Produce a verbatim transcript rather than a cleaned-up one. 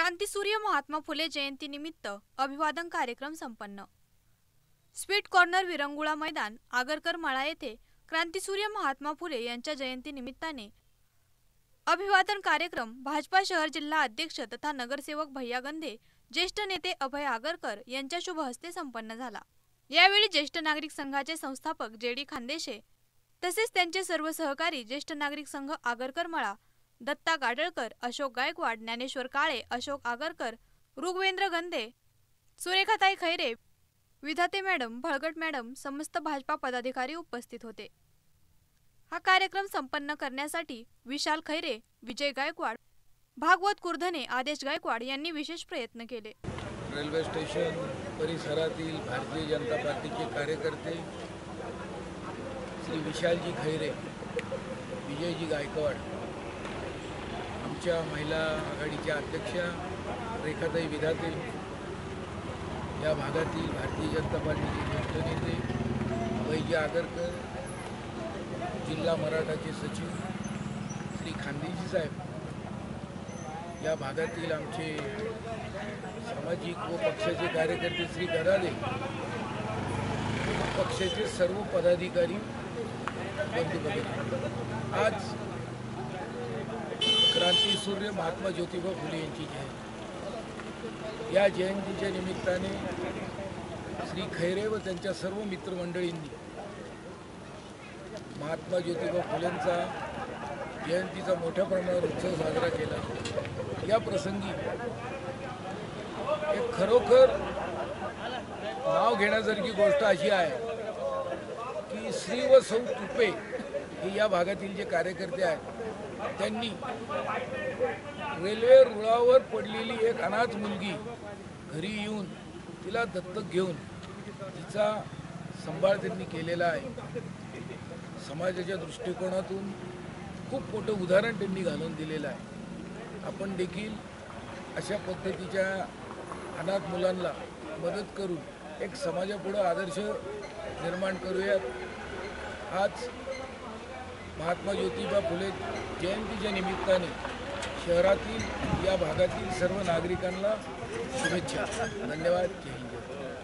क्रांतीसूर्य महात्मा फुले जयंती निमित्त अभिवादन कार्यक्रम संपन्न। स्वीट कॉर्नर विरंगुळा मैदान आगरकर माळा येथे क्रांतीसूर्य महात्मा फुले यांच्या जयंती निमित्ताने अभिवादन कार्यक्रम भाजपा शहर जिल्हा अध्यक्ष तथा नगरसेवक भैया गंधे, ज्येष्ठ नेते अभय आगरकर यांच्या शुभ हस्ते संपन्न झाला। यावेळी ज्येष्ठ नागरिक संघाचे संस्थापक जे डी खानदेशे तसेच त्यांचे सर्व सहकारी ज्येष्ठ नागरिक संघ आगरकर माळा, दत्ता गाडळकर, अशोक गायकवाड, ज्ञानेश्वर काळे, अशोक आगरकर, ऋग्वेंद्र गंधे, सुरेखाताई खैरे, विधाते मॅडम, भळगट मॅडम, समस्त भाजपा पदाधिकारी उपस्थित होते। हा कार्यक्रम संपन्न करण्यासाठी विशाल खैरे, विजय गायकवाड, भागवत कुर्धने, आदेश गायकवाड यांनी विशेष प्रयत्न केले। रेल्वे स्टेशन परिसरातील भारतीय जनता पार्टीचे कार्यकर्ते श्री विशालजी खैरे, विजयजी गायकवाड, आमच्या महिला आघाडीच्या अध्यक्षा रेखाताई विधाते, या भागातील भारतीय जनता पार्टीचे ज्येष्ठ नेते अभयजी आगरकर, जिल्हा मराठाचे सचिव श्री खानदेशी साहेब, या भागातील आमचे सामाजिक व पक्षाचे कार्यकर्ते श्री गरादे, पक्षाचे सर्व पदाधिकारी बंधू भगिनी, आज क्रांतीसूर्य महात्मा ज्योतिबा फुले यांची जयंती। या जयंतीच्या निमित्ताने श्री खैरे व त्यांच्या सर्व मित्रमंडळींनी महात्मा ज्योतिबा फुलेंचा जयंतीचा मोठ्या प्रमाणावर उत्सव साजरा केला। या प्रसंगी एक खरोखर नाव घेण्यासारखी गोष्ट अशी आहे की श्री व सौ तुपे हे या भागातील जे कार्यकर्ते आहेत त्यांनी रेल्वे रुळावर पडलेली एक अनाथ मुलगी घरी येऊन तिला दत्तक घेऊन तिचा सांभाळ त्यांनी केलेला आहे। समाजाच्या दृष्टिकोनातून खूप मोठं उदाहरण त्यांनी घालून दिलेलं आहे। आपण देखील अशा पद्धतीच्या अनाथ मुलांना मदत करून एक समाजापुढे आदर्श निर्माण करूयात। आज महात्मा ज्योतिबा फुले जयंतीच्या निमित्ताने शहरातील या भागातील सर्व नागरिकांना शुभेच्छा। धन्यवाद। जय हिंद।